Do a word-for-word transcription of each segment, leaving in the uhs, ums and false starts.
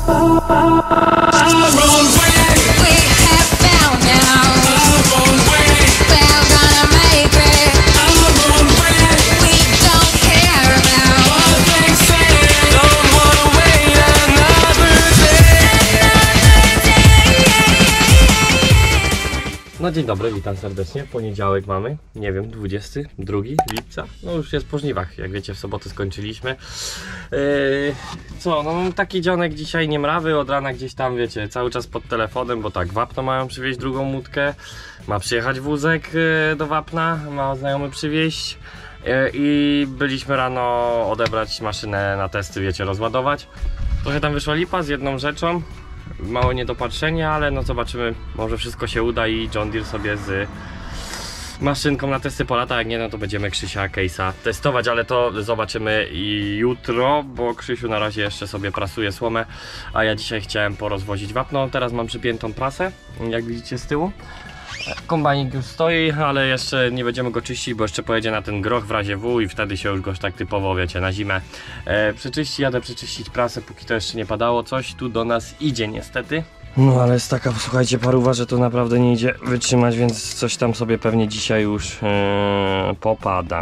No dzień dobry, witam serdecznie. Poniedziałek mamy, nie wiem, dwudziestego drugiego lipca. No już jest po żniwach, jak wiecie, w sobotę skończyliśmy. Yy, co, no taki dzionek dzisiaj nie mrawy, od rana gdzieś tam, wiecie, cały czas pod telefonem, bo tak, Wapno mają przywieźć drugą łódkę, ma przyjechać wózek yy, do Wapna, ma znajomy przywieźć. Yy, I byliśmy rano odebrać maszynę na testy, wiecie, rozładować. Trochę tam wyszła lipa z jedną rzeczą. Małe niedopatrzenie, ale no zobaczymy, może wszystko się uda i John Deere sobie z maszynką na testy polata, jak nie, no to będziemy Krzysia Case'a testować, ale to zobaczymy i jutro, bo Krzysiu na razie jeszcze sobie prasuje słomę, a ja dzisiaj chciałem porozwozić wapno. Teraz mam przypiętą prasę, jak widzicie z tyłu. Kombajnik już stoi, ale jeszcze nie będziemy go czyścić, bo jeszcze pojedzie na ten groch w razie W i wtedy się już go tak typowo, wiecie, na zimę e, przeczyści. Jadę przeczyścić prasę, póki to jeszcze nie padało. Coś tu do nas idzie niestety. No ale jest taka, słuchajcie, paruwa, że to naprawdę nie idzie wytrzymać, więc coś tam sobie pewnie dzisiaj już e, popada.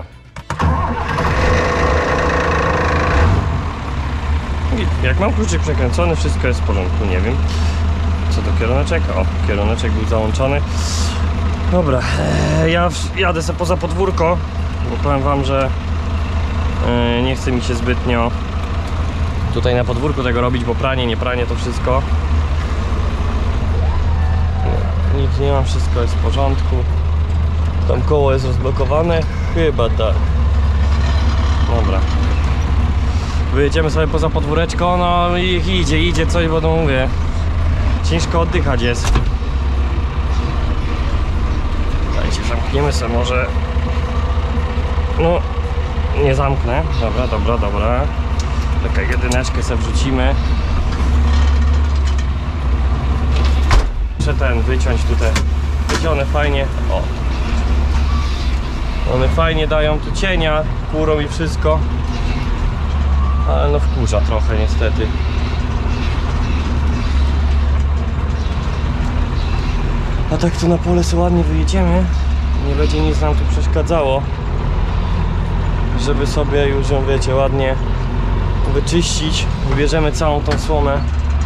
I jak mam kluczyk przekręcony, wszystko jest w porządku, nie wiem. Co do kieruneczek? O, kieruneczek był załączony. Dobra, e, ja jadę sobie poza podwórko, bo powiem wam, że e, nie chce mi się zbytnio tutaj na podwórku tego robić, bo pranie, nie pranie, to wszystko. Nic nie mam, wszystko jest w porządku. Tam koło jest rozblokowane? Chyba tak. Dobra. Wyjedziemy sobie poza podwóreczko, no i idzie, idzie coś, bo no mówię. Ciężko oddychać jest. Dajcie, zamkniemy sobie może. No, nie zamknę. Dobra, dobra, dobra. Taką jedyneczkę sobie wrzucimy. Muszę ten wyciąć tutaj. Wiecie, one fajnie. O. One fajnie dają tu cienia, kurą i wszystko. Ale no wkurza trochę niestety. A tak to na pole sobie ładnie wyjedziemy. Nie będzie nic nam tu przeszkadzało, żeby sobie już ją, wiecie, ładnie wyczyścić. Wybierzemy całą tą słomę.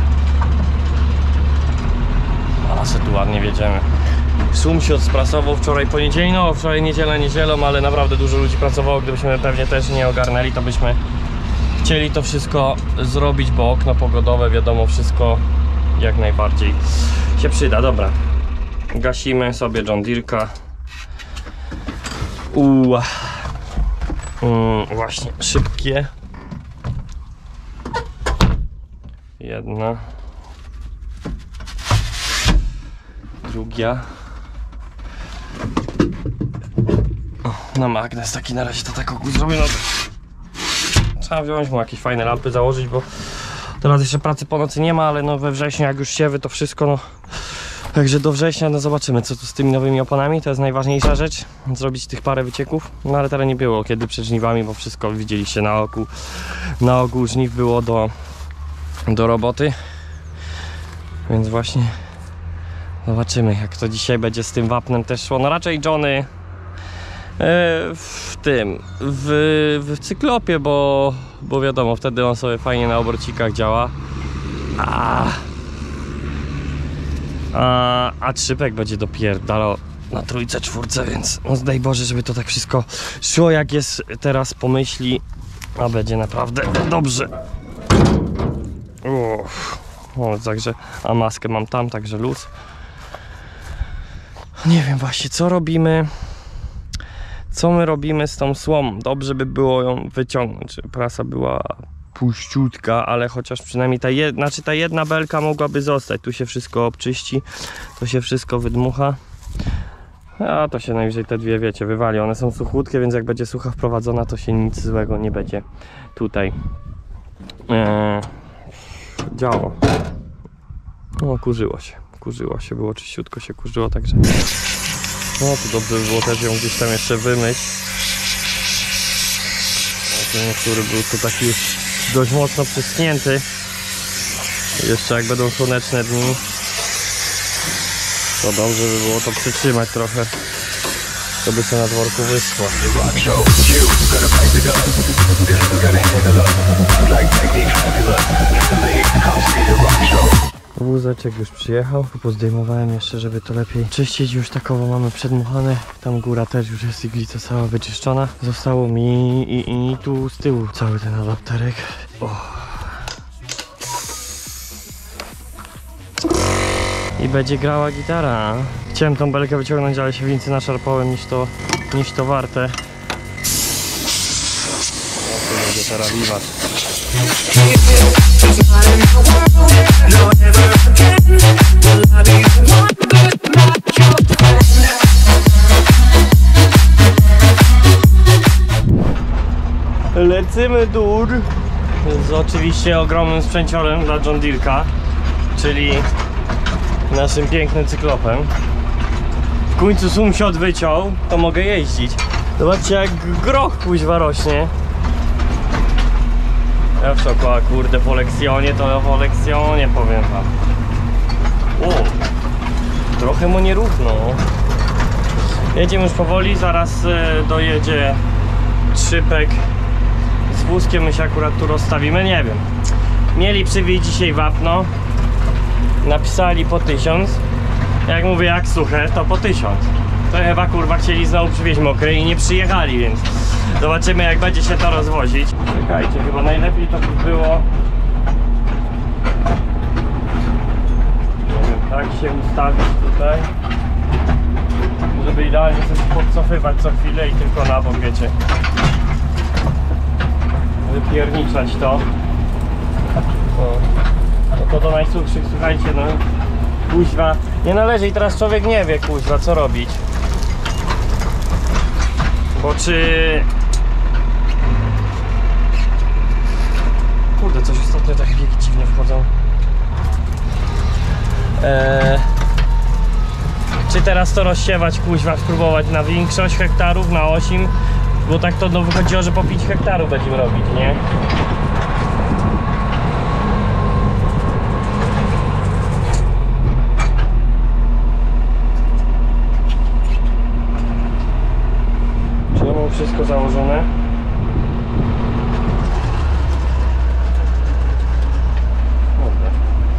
A se tu ładnie wjedziemy. Szum się odsprasował wczoraj poniedziałek, no wczoraj niedziela niedzielą, ale naprawdę dużo ludzi pracowało. Gdybyśmy pewnie też nie ogarnęli, to byśmy chcieli to wszystko zrobić, bo okno pogodowe, wiadomo, wszystko jak najbardziej się przyda. Dobra. Gasimy sobie John Deere'ka. Uuu, mm, właśnie, szybkie. Jedna. Druga. O, na magnes taki na razie to tak ogół zrobię. No, trzeba wziąć mu jakieś fajne lampy założyć, bo teraz jeszcze pracy po nocy nie ma, ale no we wrześniu jak już siewy to wszystko, no. Także do września no zobaczymy, co tu z tymi nowymi oponami, to jest najważniejsza rzecz, zrobić tych parę wycieków. No ale teraz nie było kiedy przed żniwami, bo wszystko widzieliście na oku. Na ogół żniw było do, do roboty. Więc właśnie zobaczymy, jak to dzisiaj będzie z tym wapnem też szło. No raczej Johnny w tym, w, w cyklopie, bo, bo wiadomo, wtedy on sobie fajnie na oborcikach działa. A, a, a trzypek będzie dopierdalał na trójce, czwórce, więc no daj Boże, żeby to tak wszystko szło, jak jest teraz pomyśli, a będzie naprawdę dobrze. Uff, o, także, a maskę mam tam, także luz. Nie wiem właśnie, co robimy. Co my robimy z tą słomą? Dobrze by było ją wyciągnąć, żeby prasa była puściutka, ale chociaż przynajmniej ta jedna, znaczy ta jedna belka mogłaby zostać. Tu się wszystko obczyści, to się wszystko wydmucha. A to się najwyżej te dwie, wiecie, wywali. One są suchutkie, więc jak będzie sucha wprowadzona, to się nic złego nie będzie tutaj eee, działo. No, kurzyło się, kurzyło się, było czyściutko się kurzyło, także no tu dobrze by było też ją gdzieś tam jeszcze wymyć. Ten, który był tu taki już dość mocno przyschnięty. Jeszcze jak będą słoneczne dni, to dobrze by było to przytrzymać trochę, żeby się na dworku wyschło. Wózeczek już przyjechał, pozdejmowałem jeszcze, żeby to lepiej czyścić. Już takowo mamy przedmuchane, tam góra też już jest iglica cała wyczyszczona. Zostało mi i, i tu z tyłu cały ten adapterek. O. I będzie grała gitara. Chciałem tą belkę wyciągnąć, ale się więcej naszarpałem niż to, niż to warte. O, tu będzie teraz wiwat. Lecimy dur z oczywiście ogromnym sprzęciorem dla John Deere'ka, czyli naszym pięknym cyklopem. W końcu sąsiad wyciął, to mogę jeździć. Zobaczcie jak groch kuźwa rośnie. Ja w szoku, a kurde po lekcjonie to po lekcjonie powiem wam. O, trochę mu nierówno. Jedziemy już powoli, zaraz dojedzie trzypek z wózkiem, my się akurat tu rozstawimy, nie wiem. Mieli przywieźć dzisiaj wapno, napisali po tysiąc. Jak mówię, jak suche, to po tysiąc. To chyba kurwa chcieli znowu przywieźć mokre i nie przyjechali, więc zobaczymy jak będzie się to rozwozić. Czekajcie, chyba najlepiej to by było, nie wiem, tak się ustawić tutaj, żeby idealnie coś podcofywać co chwilę i tylko na bok, wiecie, wypierniczać to. O, no to do najsuchszych, słuchajcie, no kuźwa, nie należy i teraz człowiek nie wie kuźwa co robić. Bo czy... Kurde, coś ostatnio tak biegi dziwnie wchodzą. Eee... Czy teraz to rozsiewać kuźwa, spróbować na większość hektarów, na osiem? Bo tak to no, wychodziło, że po pięć hektarów będziemy robić, nie? Czy ja mam wszystko założone? Dobra.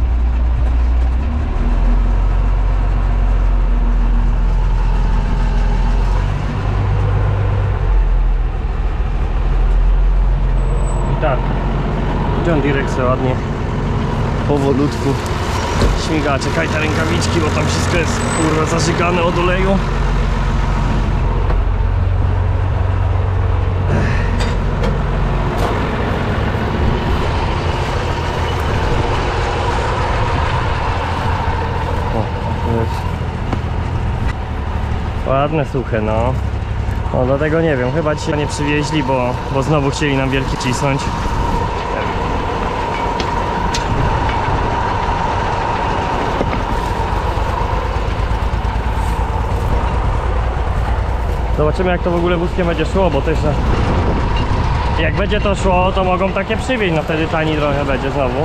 I tak, John Deere se ładnie powolutku śmiga. Czekaj te rękawiczki, bo tam wszystko jest kurwa zażygane od oleju. Ładne, suche, no. No dlatego nie wiem, chyba dzisiaj nie przywieźli, bo, bo znowu chcieli nam wielki cisnąć. Zobaczymy jak to w ogóle wózkiem będzie szło, bo też jak będzie to szło, to mogą takie przywieźć, no wtedy tani trochę będzie znowu.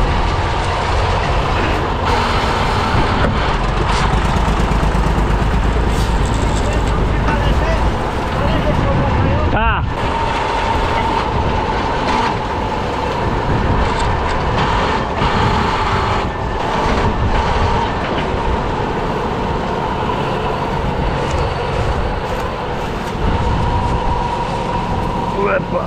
A! Łepa!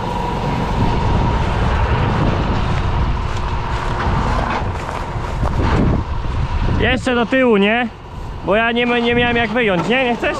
Jeszcze do tyłu, nie? Bo ja nie, nie miałem jak wyjąć, nie? Nie chcesz?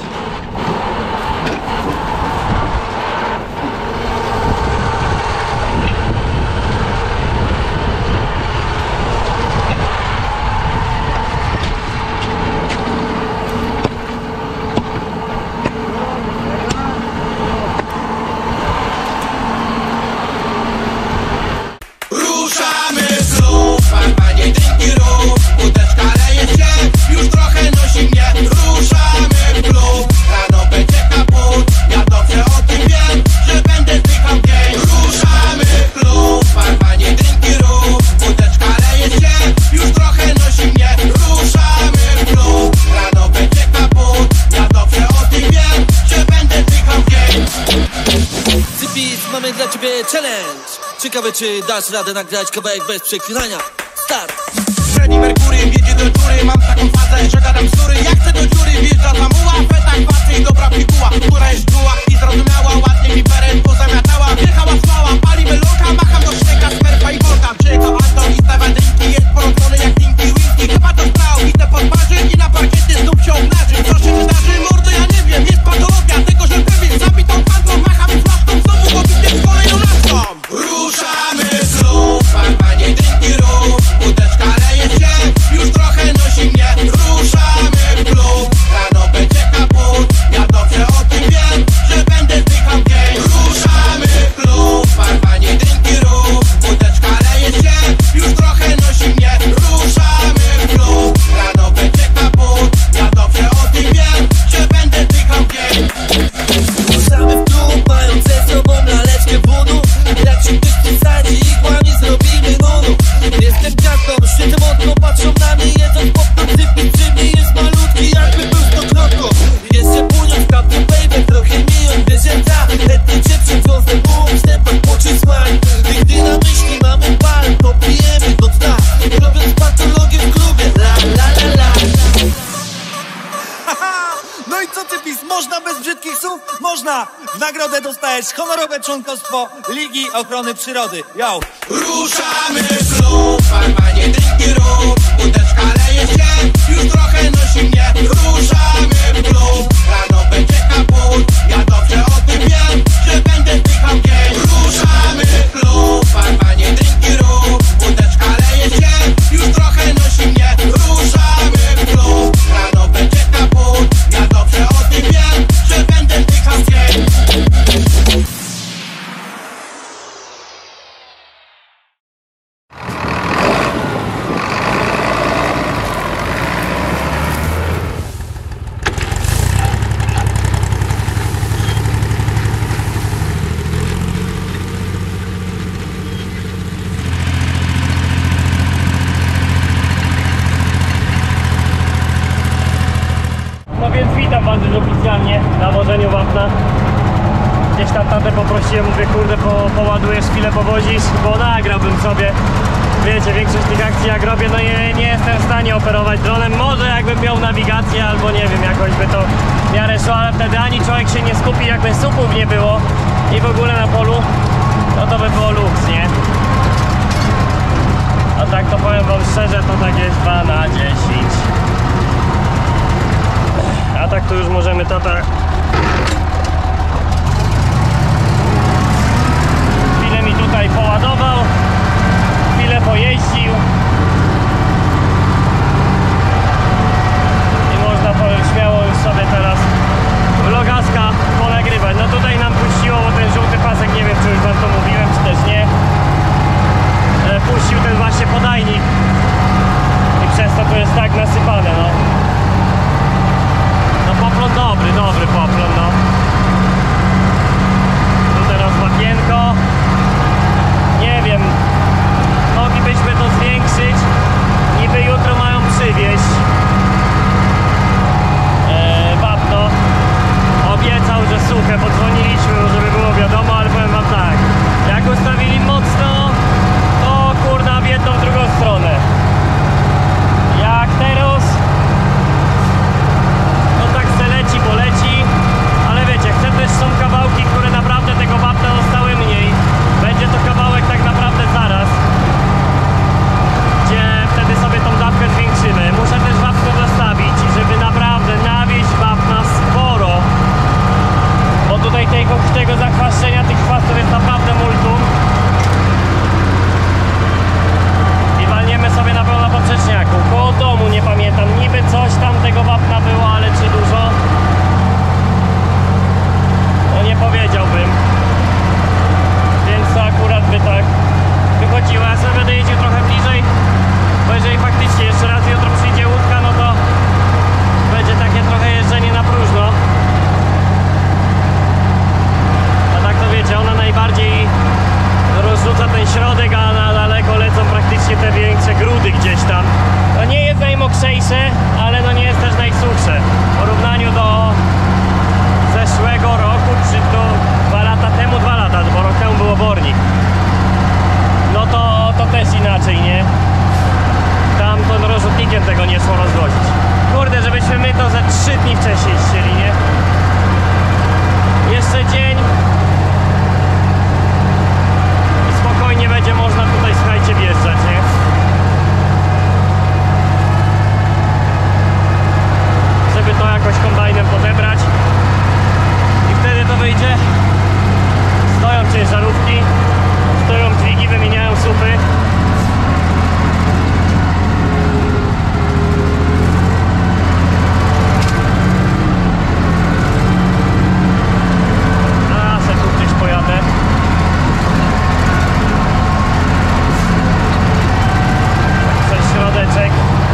Ciekawe, czy dasz radę nagrać kawałek bez przeklinania. Start! Freddie Mercury wjedzie do dziury. Mam taką fazę, że gadam bzdury. Jak chcę do dziury, wjeżdża za muła. Fetak patrzy i dobra piguła, która jest czuła i zrozumiała. Ładnie mi beret pozamiatała. Wjechała słała, palimy loka. Macham do śniega, smerfa i worka. Przyjechał Anton i stawia drinki. Jest porączony jak Tinky Winky. Chyba to strał, idę pod parzy i na parkiety znów się obnaży. Co się wydarzy, mordo, ja nie wiem. Jest patologia tego, że pewien zabitą panką. Macham z flaszką, znowu obity w kolejną laską. Ruszamy znów, panie drinki rób. Łódeczka leje się, już trochę nosi mnie. Ruszamy w klub, rano będzie kaput. Ja dobrze o tym wiem, że będę zdychał dzień. Ruszamy w klub, panie drinki rób. Łódeczka leje się, już trochę nosi mnie. Ruszamy w klub, rano będzie kaput. Ja dobrze o tym wiem, że będę zdychał dzień. Ruszamy w klub, mając ze sobą laleczkę wódu. Jak się ktoś wysadzi i kłamie, zrobimy nunu. Jestem gwiazdą, świecę mocno, patrzą na mnie, jedząc popcorn. Typik przy mnie jest malutki, jakby był stokrotką. Jeszcze północ, kapnie baby, trochę milion wyrzędza. Chętnie cię przywiązę, bum, wstępach poczysłań. I gdy na myśli mamy bal, to pijemy do dna. Robiąc patologię w klubie, la la la la. No i co ty pis? Można bez brzydkich słów? Można! W nagrodę dostajesz honorowe członkostwo Ligi Ochrony Przyrody. Yo! Ruszamy w klub, panie drinki rób. Łódeczka leje się, już trochę nosi mnie. Ruszamy w klub, rano będzie kaput. Ja dobrze o tym wiem, że będę zdychał dzień. Ruszamy w klub, panie drinki rób. Łódeczka leje się, już trochę nosi mnie. Ruszamy w klub, rano będzie kaput. Ja dobrze o tym wiem, że będę zdychał dzień. No więc witam was już oficjalnie na wożeniu wapna. Gdzieś tam tatę poprosiłem, mówię, kurde, po, poładujesz chwilę, powozisz, bo nagrałbym sobie. Wiecie, większość tych akcji jak robię, no nie, nie jestem w stanie operować dronem. Może jakbym miał nawigację albo nie wiem, jakoś by to w miarę szło, ale wtedy ani człowiek się nie skupi, jakby supów nie było i w ogóle na polu, no to by było luks, nie? A tak to powiem wam szczerze, to tak jest dwa na dziesięć. A tak to już możemy tata chwilę mi tutaj poładował, chwilę pojeździł i można powiem śmiało już sobie teraz vlogaska ponagrywać. No tutaj nam puściło, bo ten żółty pasek, nie wiem czy już wam to mówiłem, czy też nie, puścił ten właśnie podajnik i przez to to jest tak nasypane, no. No poplon dobry, dobry poplon, no. Tu teraz łapienko. Nie wiem, moglibyśmy to zwiększyć. Niby jutro mają przywieźć eee, wapno. Obiecał, że suche, podzwoniliśmy, żeby było wiadomo, ale powiem wam tak. Jak ustawili mocno, to kurna w jedną, w drugą stronę. Jak teraz nie szło rozwozić. Kurde, żebyśmy my to ze trzy dni wcześniej chcieli, nie? Jeszcze dzień i spokojnie będzie można tutaj, słuchajcie, wjeżdżać, nie? Żeby to jakoś kombajnem podebrać i wtedy to wyjdzie. Stoją ciężarówki, stoją dźwigi, wymieniają słupy. A, se tu gdzieś pojadę. Przez środeczek.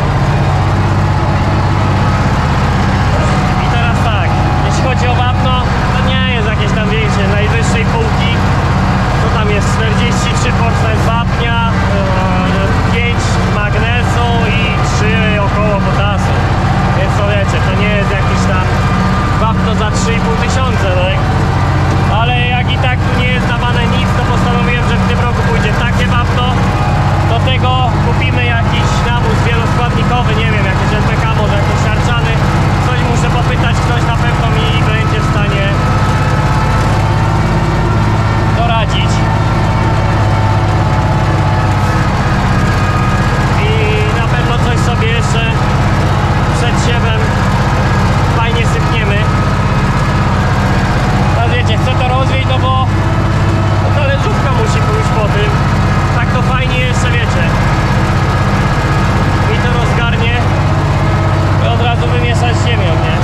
I teraz tak, jeśli chodzi o wapno, to nie jest jakieś tam większe, najwyższej półki. To tam jest czterdzieści trzy procent wapnia, pięć magnezu i trzy około potasu. Więc to wiecie, to nie jest jakiś tam wapno za trzy i pół tysiąca, tak? Ale jak i tak tu nie jest dawane nic, to postanowiłem, że w tym roku pójdzie takie wapno. Do tego kupimy jakiś nawóz wieloskładnikowy, nie wiem, jakieś N P K, może jakiś siarczany. Coś muszę popytać, ktoś na pewno mi będzie w stanie doradzić. I na pewno coś sobie jeszcze przed siewem fajnie sypniemy. A wiecie, chcę to rozwieść, no bo no talerzówka musi pójść po tym. Tak to fajnie jeszcze, wiecie, i to rozgarnie i od razu wymieszać z ziemią, nie?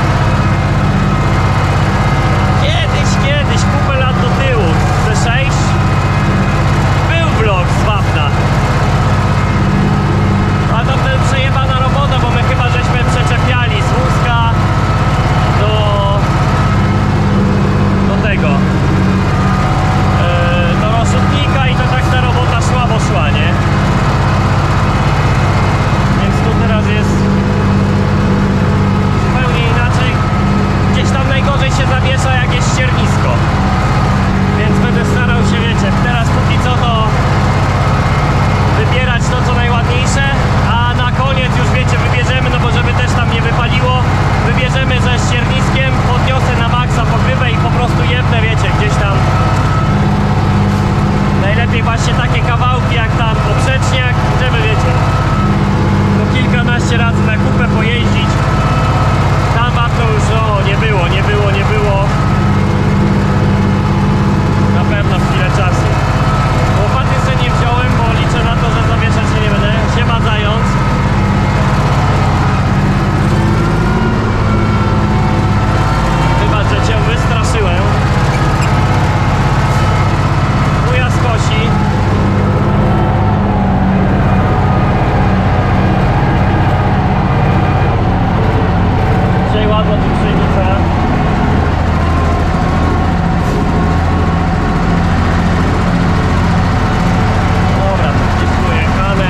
Kiedyś, kiedyś, kupę lat do tyłu, ze sześć, był vlog z wapna. A to wtedy przejebana robota, bo my chyba żeśmy przeczepiali z wózka do, do tego, yy, do rozrzutnika i to tak ta robota szła, bo szła, nie? Więc tu teraz jest zupełnie inaczej. Gdzieś tam najgorzej się zawiesza, jak jest ściernisko. Więc będę starał się, wiecie, teraz póki co to wybierać to, co najładniejsze, a na koniec już, wiecie, wybierzemy, no bo żeby też tam nie wypaliło, wybierzemy ze ścierniskiem, podniosę na maksa pokrywę i po prostu jebnę, wiecie, gdzieś tam. Najlepiej właśnie takie kawałki jak tam poprzeczniak, żeby, wiecie, no kilkanaście razy na kupę pojeździć. Tam wapno już, o, nie było, nie było, nie było. Na pewno chwilę czasu. Łopaty sobie nie wziąłem, bo liczę na to, że zawieszać się nie będę. Siema zając. Chyba, że cię wystraszyłem. Wuja skosi. Dzisiaj ładna tu pszenica. Dobra, to gdzieś tu jechane.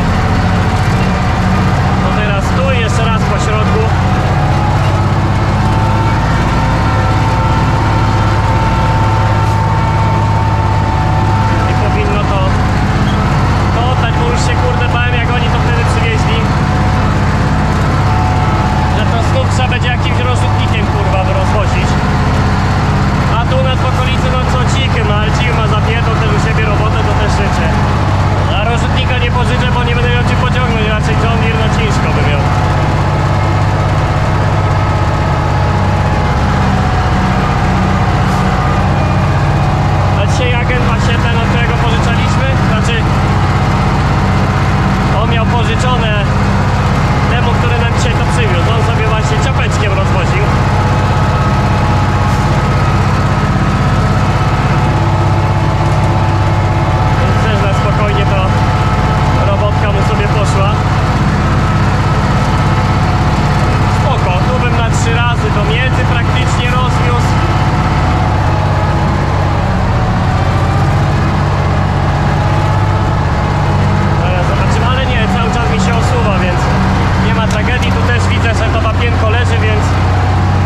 No teraz tu i jeszcze raz po środku. I powinno to to oddać, bo już się, kurde, bałem, jak oni to wtedy przywieźli, że to znów trzeba będzie jakimś rozrzutnikiem, kurwa, rozwozić. A tu u nas w okolicy, no co cichy, no ale cichy ma zapiętą też u siebie robotę, to też życie. A rozrzutnika nie pożyczę, bo nie będę miał ci pociągnąć, raczej John Deere no ciężko by miał. A dzisiaj agent właśnie ten, od którego pożyczaliśmy, znaczy on miał pożyczone temu, który nam dzisiaj to przywiózł. On sobie właśnie ciapeczkiem rozwoził. Więc też na spokojnie to robotka mu sobie poszła. Spoko, tu bym na trzy razy do miedzy praktycznie rozwiózł. Zaraz zobaczymy, ale nie, cały czas mi się osuwa, więc nie ma tragedii. Tu też widzę, że to wapienko leży, więc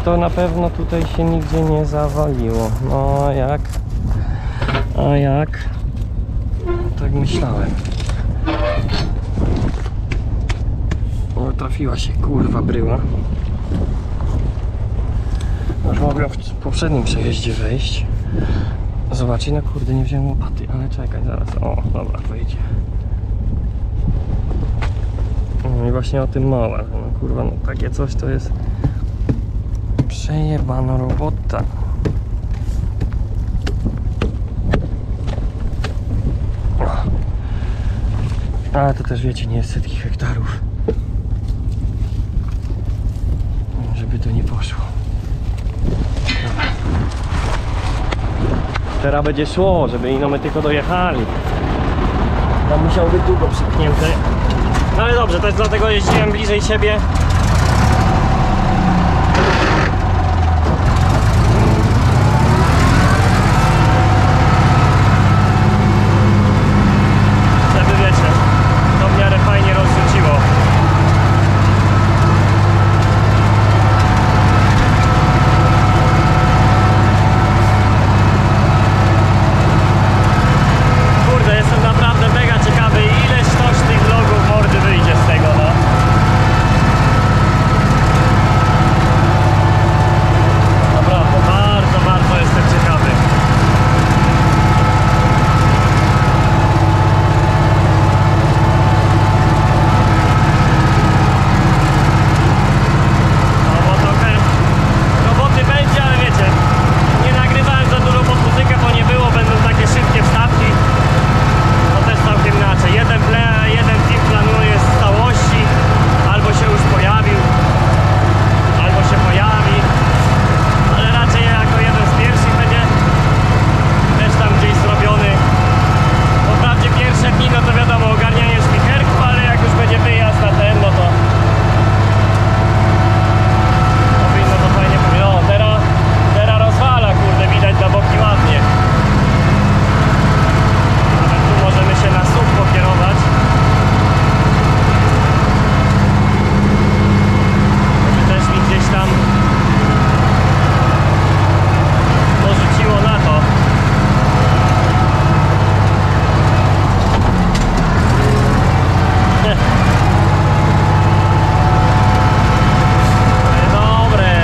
to na pewno tutaj się nigdzie nie zawaliło. No a jak? A jak? Tak myślałem. O, trafiła się kurwa bryła. Już mogłem w poprzednim przejeździe wejść. Zobaczcie, no kurde, nie wziąłem łopaty, ale czekaj, zaraz. O, dobra, wejdzie. No i właśnie o tym mowa. No kurwa, no takie coś to jest przejebana robota. Ale to też wiecie, nie jest setki hektarów. Żeby to nie poszło. Dobra. Teraz będzie szło, żeby ino my tylko dojechali. Tam musiał być długo przypchnięty. No ale dobrze, to jest dlatego jeździłem bliżej siebie. Żeby wiecie, to w miarę fajnie rozrzuciło. Kurde, jestem naprawdę mega ciekawy, ileś toż tych vlogów mordy wyjdzie z tego, no. Naprawdę, bardzo, bardzo jestem ciekawy. No bo trochę roboty będzie, ale wiecie, nie nagrywałem za dużo pod muzykę, bo nie było, będą takie szybkie wstawki. To też całkiem inaczej. Jeden, ple, jeden film planuje z całości, albo się już pojawił, albo się pojawi, ale raczej jako jeden z pierwszych będzie też tam gdzieś zrobiony. Bo wprawdzie pierwsze dni, no to wiadomo, ogarnianie szpicherków, ale jak już będzie wyjazd na ten, no to powinno to fajnie powiedzieć. No, teraz, teraz rozwala, kurde, widać na boki ładnie. Nawet tu możemy się na słup pokierować. Żeby też mi gdzieś tam porzuciło na to. Dobre.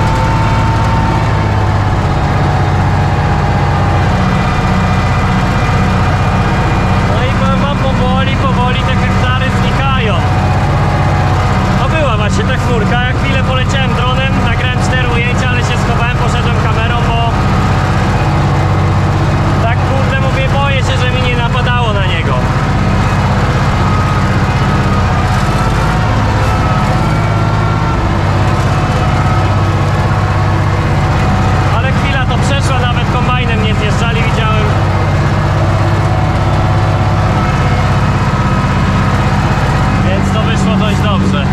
No i powiem wam, powoli, powoli te hektary znikają. To była właśnie ta chmurka, jak chwilę poleciałem dronem, nagrałem cztery ujęcia, ale się schowałem, poszedłem kamerą, bo tak kurde mówię, boję się, że mi nie napadało na niego. Ale chwila to przeszła, nawet kombajnem nie zjeżdżali, widziałem. Więc to wyszło dość dobrze.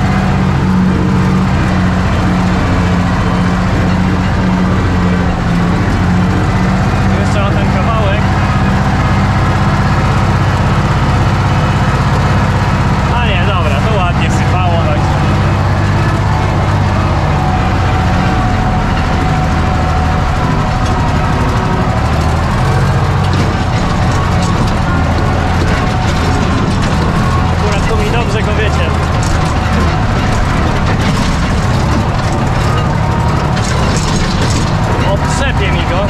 Tu jeszcze mam ten kawałek. A nie, dobra, to ładnie sypało, także. Akurat tu mi dobrze go wiecie. Odtrzepię mi go.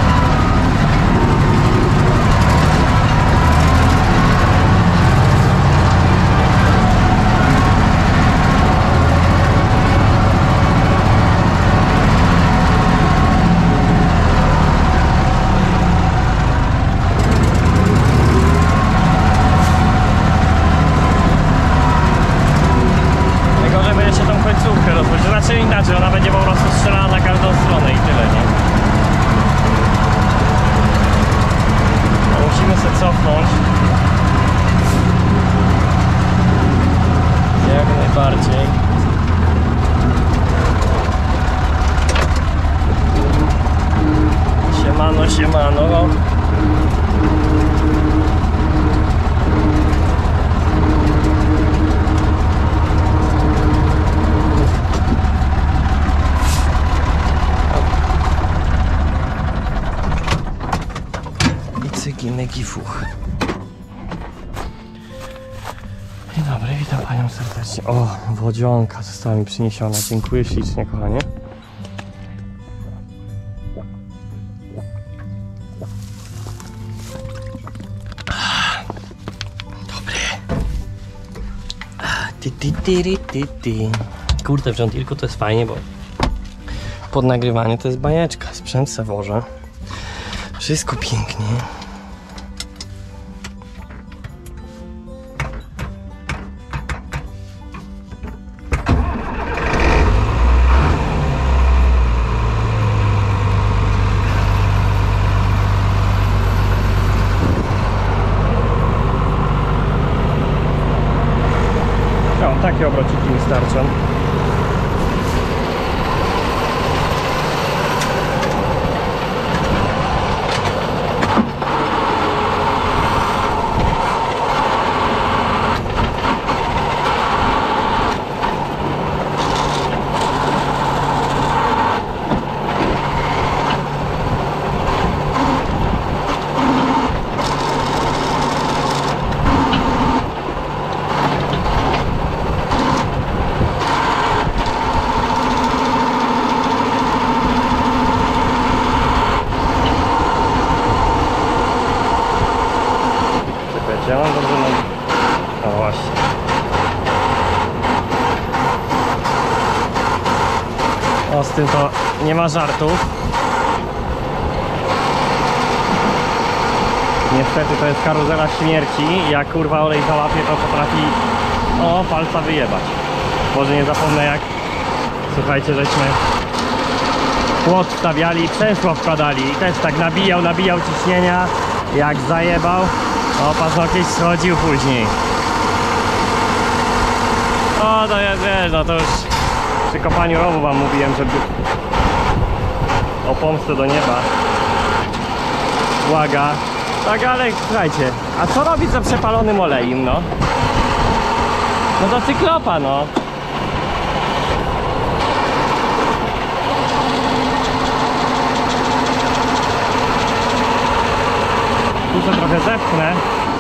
Tylko, że będzie się tą końcówkę rozpocząć. Znaczy inaczej, ona będzie po prostu strzelana na każdą stronę i tyle, nie? No, musimy się cofnąć. Jak najbardziej. Siemano, siemano. mygi, mygi, fuch. Dzień dobry, witam panią serdecznie. O, wodzionka została mi przyniesiona. Dziękuję ślicznie, kochanie. Dobry. Ty, ty, ty, ty, ty. Kurde, w rządilku to jest fajnie, bo pod nagrywanie to jest bajeczka. Sprzęt se wożę. Wszystko pięknie. O, takie obrociki mi starczą. Ja mam dobrze nogi. No właśnie. O, z tym to nie ma żartów. Niestety to jest karuzela śmierci. Jak kurwa olej załapie, to potrafi o palca wyjebać. Może nie zapomnę, jak słuchajcie, żeśmy płot wstawiali, przęsło wkładali i też tak nabijał, nabijał ciśnienia. Jak zajebał, o, paznokieć schodził później. O, to jest, wiesz, no to już przy kopaniu rowu wam mówiłem, żeby o pomstę do nieba błaga. Tak, ale słuchajcie, a co robić za przepalonym olejem, no? No do cyklopa, no. Tu to trochę zepchnę.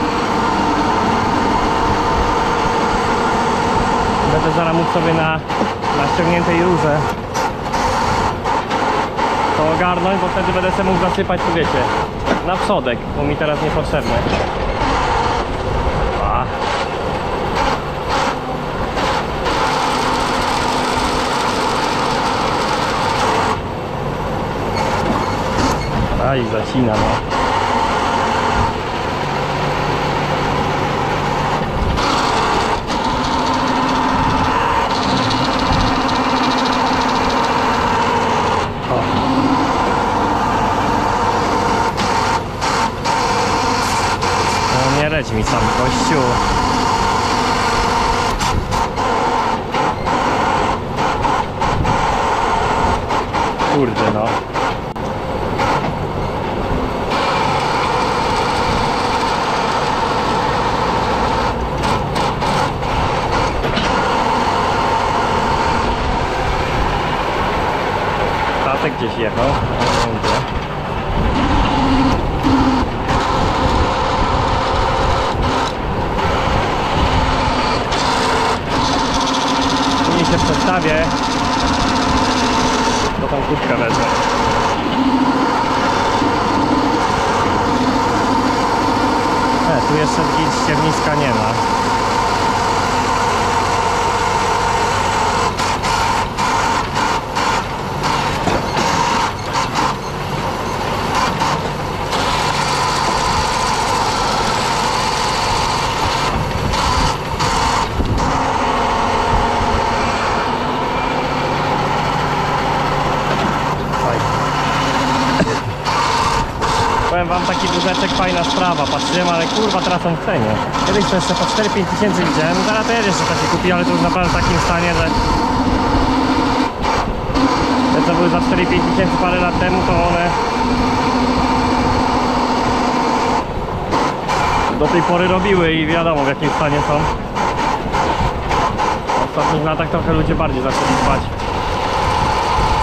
Będę zaraz mógł sobie na, na ściągniętej rurze to ogarnąć, bo wtedy będę sobie mógł zasypać, tu wiecie, na przodek, bo mi teraz niepotrzebne. A. A i zacina, no. Nie leć mi sam, gościu. Kurde, no. Statek gdzieś jechał, ale nie wiem. Się przestawię, to tą kubkę wezmę. E, tu jeszcze ścierniska nie ma. Powiem wam, taki wózeczek, fajna sprawa, patrzyłem, ale kurwa teraz on w cenie. Kiedyś to jeszcze po cztery pięć tysięcy widziałem, zaraz to jeszcze takie kupi, ale to już naprawdę w takim stanie, że te co były za cztery pięć tysięcy parę lat temu, to one do tej pory robiły i wiadomo w jakim stanie są. W ostatnich latach trochę ludzie bardziej zaczęli dbać.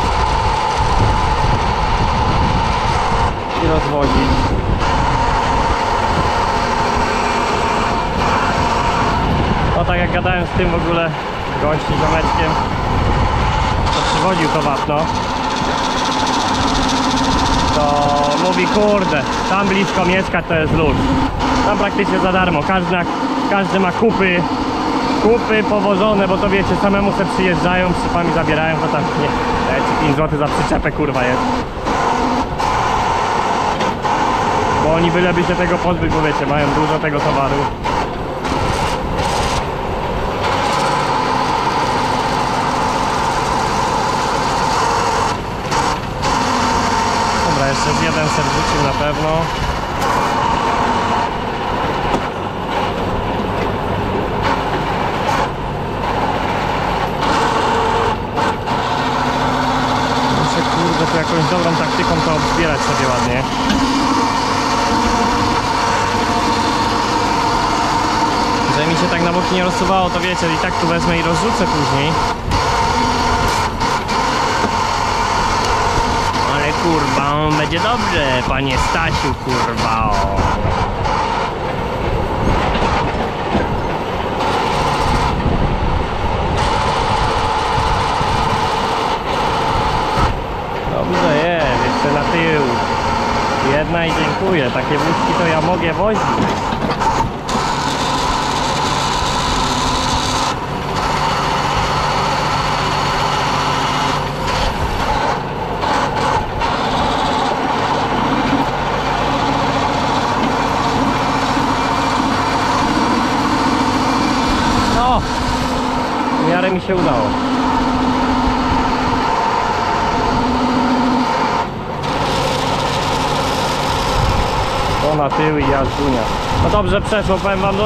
I rozwozić. tak jak gadałem z tym w ogóle gości ziomeczkiem, to przywodził to wapno, to mówi, kurde, tam blisko mieszkać to jest luz. Tam praktycznie za darmo, każdy, każdy ma kupy, kupy powożone, bo to wiecie, samemu se przyjeżdżają, przypami zabierają, to tam nie, pięć złotych za przyczepę kurwa jest. Bo oni byleby się tego pozbyć, bo wiecie, mają dużo tego towaru. Dobra, jeszcze z jeden set rzucił na pewno. Muszę kurde tu jakąś dobrą taktyką to obzbierać sobie ładnie. Że mi się tak na boki nie rozsuwało, to wiecie, i tak tu wezmę i rozrzucę później. Ale kurwa, będzie dobrze, panie Stasiu, kurwa. Dobrze jest, jeszcze na tył. Jedna i dziękuję, takie wózki to ja mogę wozić. W miarę mi się udało. To na tył i jazdunia. No dobrze przeszło, powiem wam, do...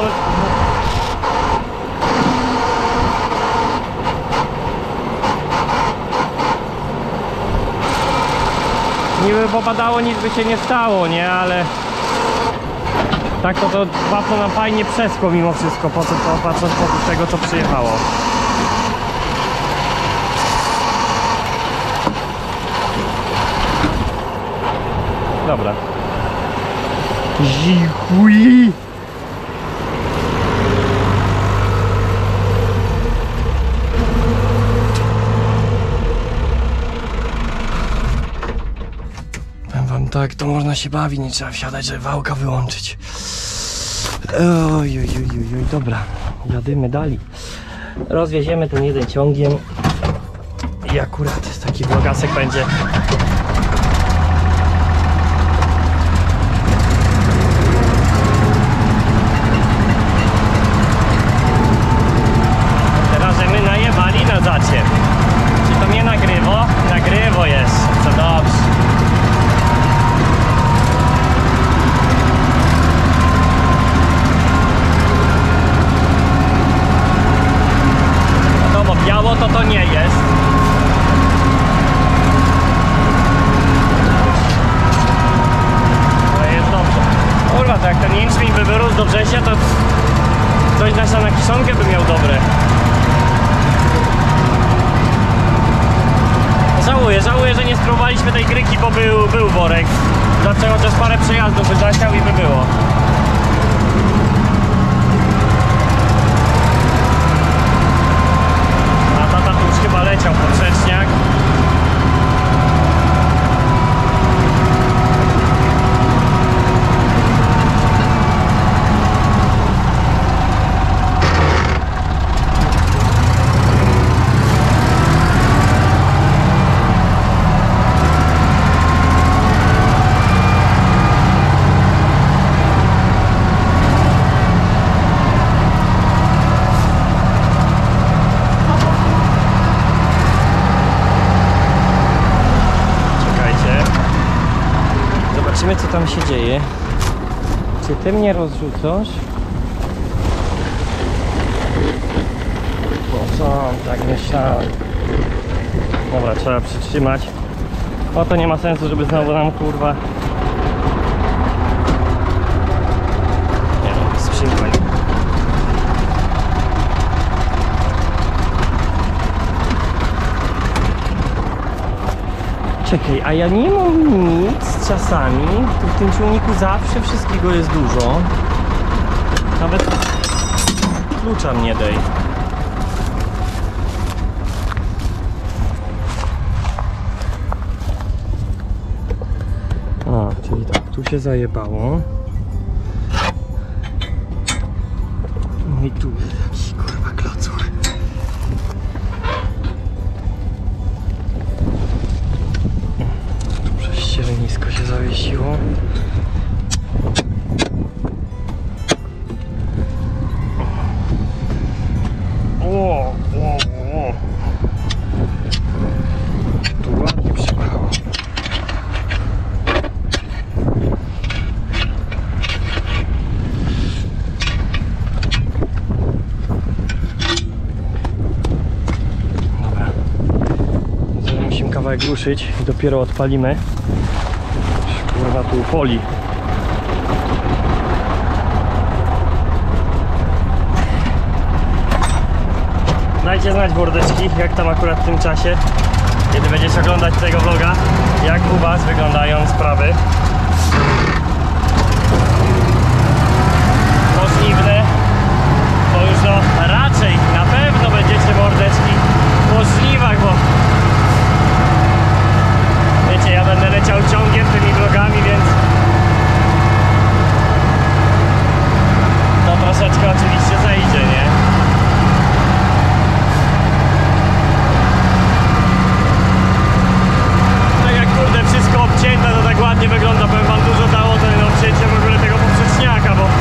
Niby popadało, nic by się nie stało, nie? Ale tak to to wapno nam fajnie przeskło mimo wszystko, po co, patrząc po tego, co przyjechało. Dobra. Dziękuję. Powiem wam tak, to można się bawić, nie trzeba wsiadać, żeby wałka wyłączyć. Oj, oj, oj, oj, oj, dobra, jadymy dalej. Rozwieziemy ten jeden ciągiem i akurat taki vlogasek będzie. Teraz, że my najebali na zacie. Czy to mnie nagrywo? Nagrywo jest, co dobrze. Biało to to nie jest. To jest dobrze. Kurwa, to jak ten jęczmień by wyrósł do września, to coś nasza na kiszonkę by miał dobre. Żałuję, żałuję, że nie spróbowaliśmy tej gryki, bo był, był worek. Dlaczego chociaż parę przejazdów by zasiał i by było. Chyba leciał poprzeczniak. Zobaczymy, co tam się dzieje. Czy ty mnie rozrzucasz? No co, tak myślałem. Dobra, trzeba przytrzymać. No to nie ma sensu, żeby znowu nam kurwa... Nie wiem, skrzynka. Czekaj, a ja nie mam nic czasami. Tu w tym ciągniku zawsze wszystkiego jest dużo. Nawet... klucza mnie dej. A, czyli tak, tu się zajebało. No i tu jakiś kurwa klocur. Tu przez ściernisko się zawiesiło. O, o, o. Tu ładnie przybrało. Dobra. Zaraz musimy kawałek ruszyć i dopiero odpalimy. Kurwa, tu poli. Dajcie znać, mordeczki, jak tam akurat w tym czasie, kiedy będziesz oglądać tego vloga, jak u was wyglądają sprawy. Możliwe, to już no raczej na pewno będziecie, mordeczki, po żniwach, bo wiecie, ja będę leciał ciągiem tymi vlogami, więc to troszeczkę oczywiście zejdzie, nie? Kurde, wszystko obcięte, to tak ładnie wygląda, powiem wam, dużo dało to obcięcie w ogóle tego poprzeczniaka, bo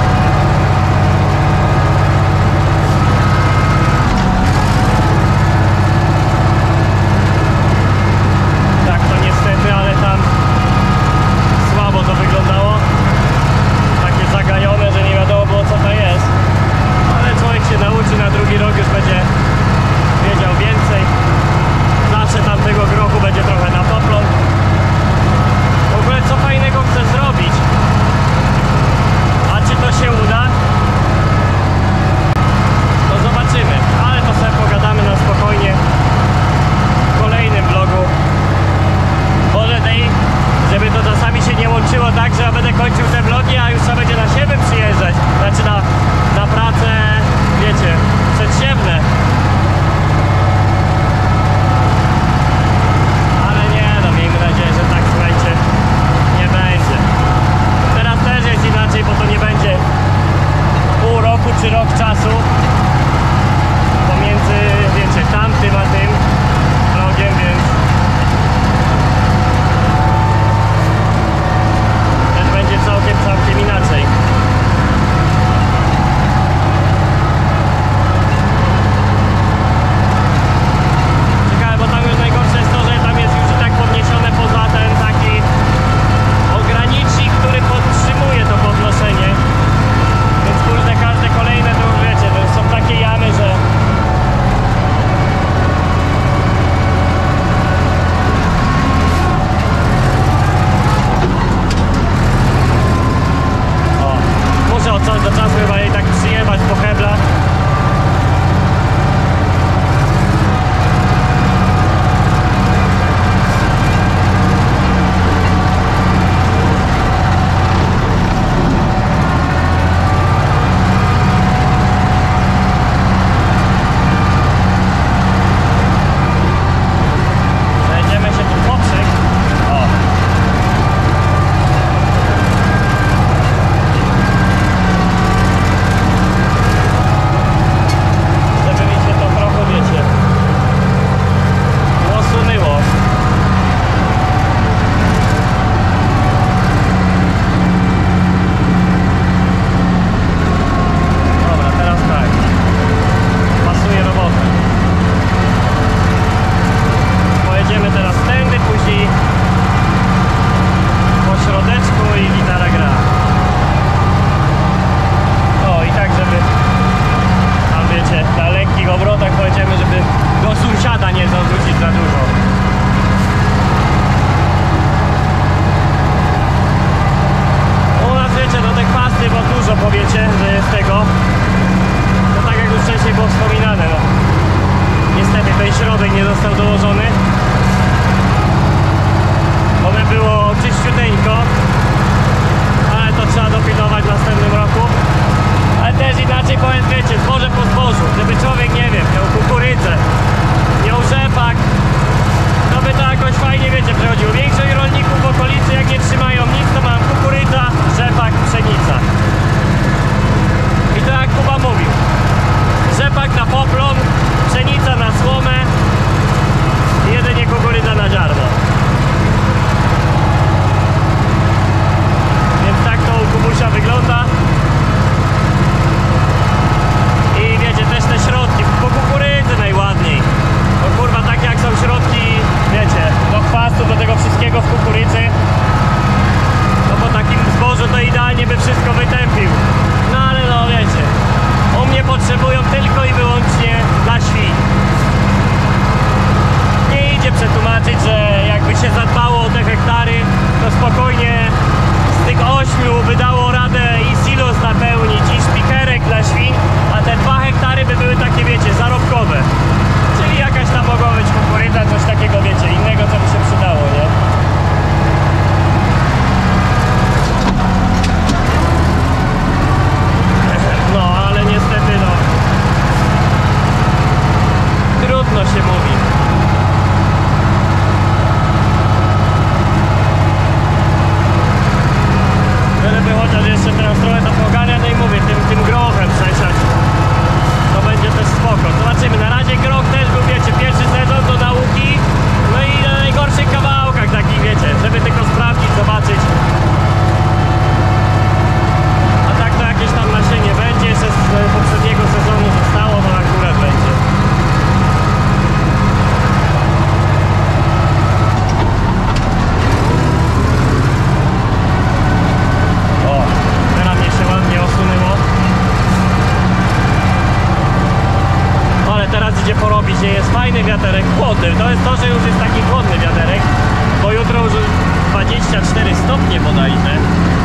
bodajże.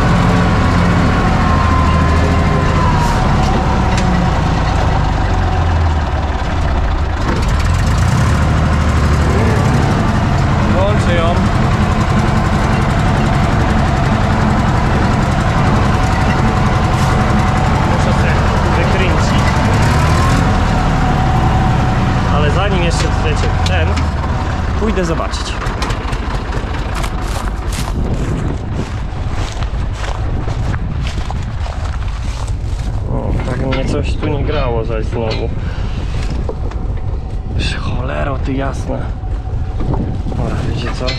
Włączę ją. Muszę sobie wykręcić. Ale zanim jeszcze wiecie, ten, pójdę zobaczyć. O, tak mnie coś tu nie grało zaś znowu. Cholero, ty jasne. Dobra, wiecie co?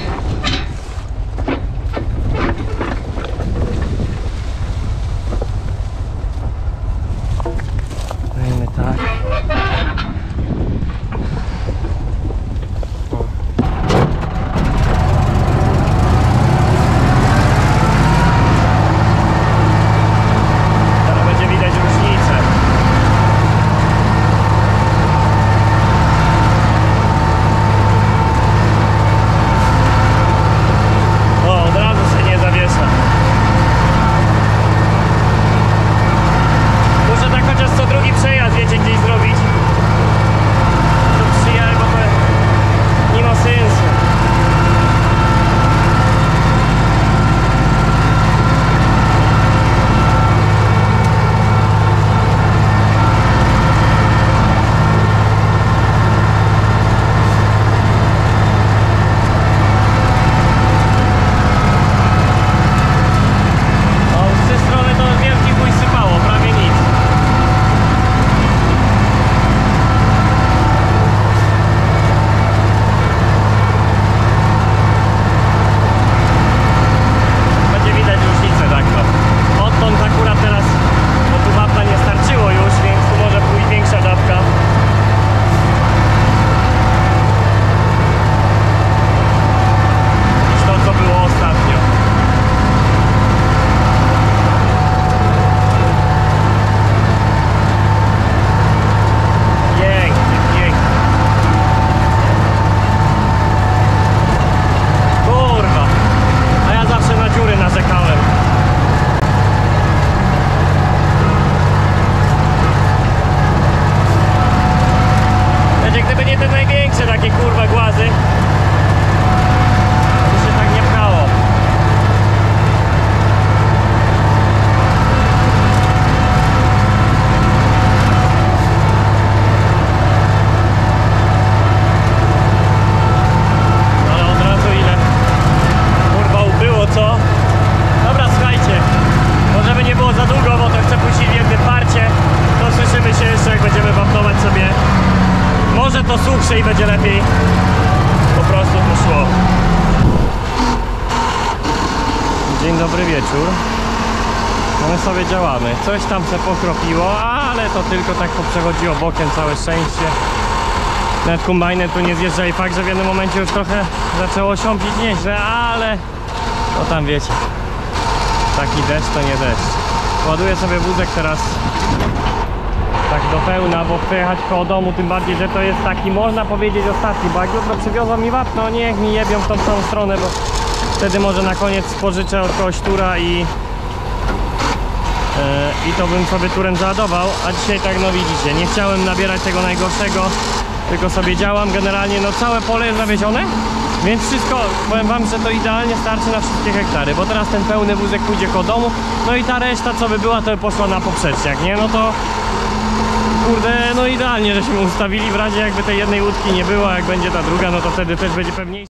Dajmy tak. Teraz będzie widać różnicę. O, od razu się nie zawiesza. Muszę tak chociaż co drugi przejazd, wiecie, gdzieś zrobić. To przyjadę, bo to nie ma sensu. No, z tej strony to wielki chuj sypało, prawie nic. Będzie widać różnicę, tak to. Odtąd akurat teraz, bo tu wapna nie starczyło już, więc tu może pójść większa dawka. Niż to, co było ostatnio. Pięknie, pięknie. Kurwa. A ja zawsze na dziury narzekałem. Wiecie, gdyby nie te największe takie kurwa głazy, to się tak nie pchało. Ale od razu ile kurwa ubyło, co? Dobra, słuchajcie, może by nie było za długo, bo to chcę puścić w jednym parcie. To słyszymy się jeszcze, jak będziemy wapnować sobie. Może to suchsze i będzie lepiej. Po prostu to szło. Dzień dobry wieczór. No my sobie działamy. Coś tam se pokropiło, ale to tylko tak poprzechodziło bokiem, całe szczęście. Nawet kombajnem tu nie zjeżdża i fakt, że w jednym momencie już trochę zaczęło siąpić nieźle, ale no tam wiecie, taki deszcz to nie deszcz. Ładuję sobie wózek teraz tak do pełna, bo przejechać koło domu, tym bardziej, że to jest taki, można powiedzieć, ostatni, bo jak jutro przywiozą mi wapno, niech mi jebią w tą samą stronę, bo wtedy może na koniec spożyczę od kogoś tura i i to bym sobie turem załadował, a dzisiaj tak, no widzicie, nie chciałem nabierać tego najgorszego, tylko sobie działam. Generalnie no całe pole jest zawiezione, więc wszystko, powiem wam, że to idealnie starczy na wszystkie hektary, bo teraz ten pełny wózek pójdzie koło domu, no i ta reszta co by była, to by poszła na poprzeczniak, nie? No to kurde, no idealnie żeśmy ustawili, w razie jakby tej jednej łódki nie było, jak będzie ta druga, no to wtedy też będzie pewniejsze.